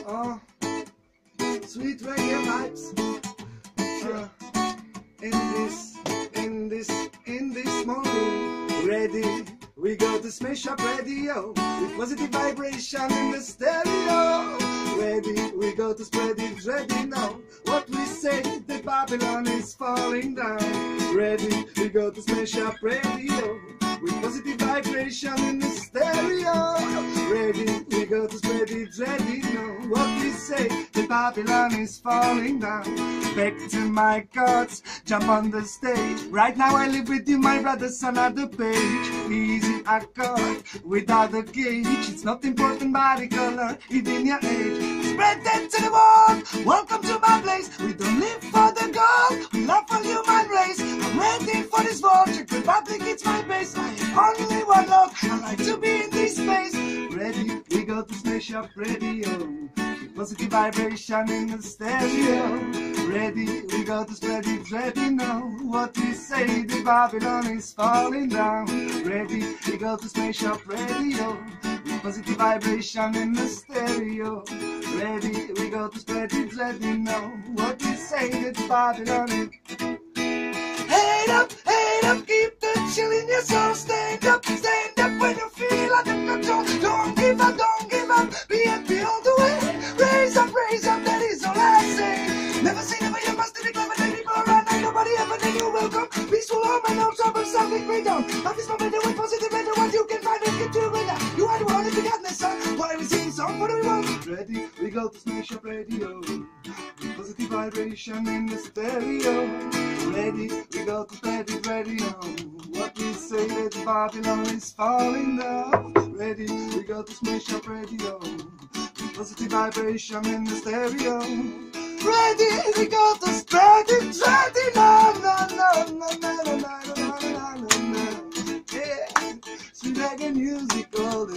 Oh, sweet reggae vibes. In this morning, ready. We go to smash up radio with positive vibration in the stereo. Ready, we go to spread it. Ready now. What we say, the Babylon is falling down. Ready, we go to smash up radio with positive vibration in the stereo. Ready, we go to spread it. Ready now. What we say, the Babylon is falling down. Back to my cards, jump on the stage. Right now I live with you, my brothers, another page. Easy accord, without a gauge. It's not important body color, even your age. Spread that to the world, welcome to my place. We don't live for the gold, we love for human race. I'm ready for this world, Czech Republic, it's my base. I am only one love, I like to be in this space. Ready, we go to smash up radio. Positive vibration in the stereo. Ready, we go to spread it. Ready now. What we say, the Babylon is falling down. Ready, we go to smash up radio. Positive vibration in the stereo. Ready, we go to spread it. Ready now. What we say, the Babylon is. Head up, keep the chill in your soul. Stand up when you feel under control. Don't give up, be happy all the way. Raise up, that is all I say. Never say never, you must be clever. Let people around, ain't nobody ever, then you welcome. Peaceful home and no trouble, something great down. Life is my better with positive, better what you can find and get to it. You are the one who got this song. Why we sing song, what do we want? Ready, we go to smash up radio. Positive vibration in the stereo. Ready, we go to spread it radio. What we say, that Babylon is falling down. Ready, we go to smash up radio. Positive vibration in the stereo. Ready, we go to spread it. Ready, no. Yeah, sweet reggae music all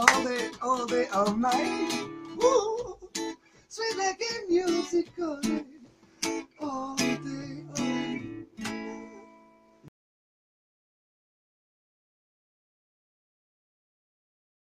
day, all night. Woo, sweet reggae music all day.